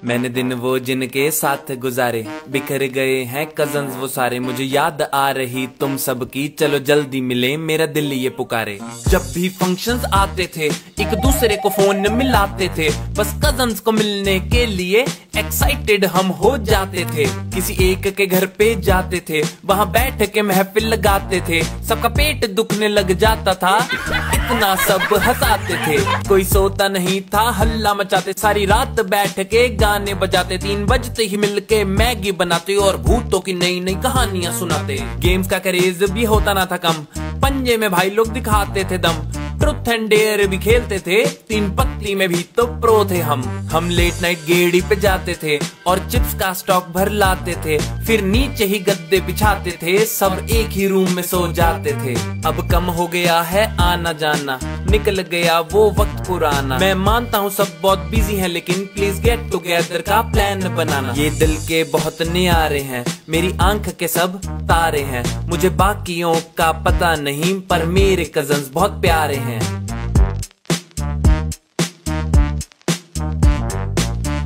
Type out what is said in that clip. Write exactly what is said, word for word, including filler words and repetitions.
मैंने दिन वो जिनके साथ गुजारे, बिखर गए हैं कजन्स वो सारे। मुझे याद आ रही तुम सबकी, चलो जल्दी मिले मेरा दिल ये पुकारे। जब भी फंक्शंस आते थे एक दूसरे को फोन मिलाते थे, बस कजन्स को मिलने के लिए एक्साइटेड हम हो जाते थे। किसी एक के घर पे जाते थे, वहाँ बैठ के महफिल लगाते थे। सबका पेट दुखने लग जाता था, इतना सब हंसाते थे। कोई सोता नहीं था, हल्ला मचाते, सारी रात बैठ के गाने बजाते। तीन बजते ही मिलके मैगी बनाते और भूतों की नई नई कहानियां सुनाते। गेम्स का क्रेज भी होता ना था कम, पंजे में भाई लोग दिखाते थे दम। ट्रुथ एंड डेयर भी खेलते थे, तीन पत्ती में भी तो प्रो थे हम। हम लेट नाइट गेड़ी पे जाते थे और चिप्स का स्टॉक भर लाते थे। फिर नीचे ही गद्दे बिछाते थे, सब एक ही रूम में सो जाते थे। अब कम हो गया है आना जाना, निकल गया वो वक्त पुराना। मैं मानता हूँ सब बहुत बिजी हैं, लेकिन प्लीज गेट टुगेदर का प्लान बनाना। ये दिल के बहुत न्यारे हैं, मेरी आंख के सब तारे हैं। मुझे बाकियों का पता नहीं, पर मेरे कजन्स बहुत प्यारे हैं।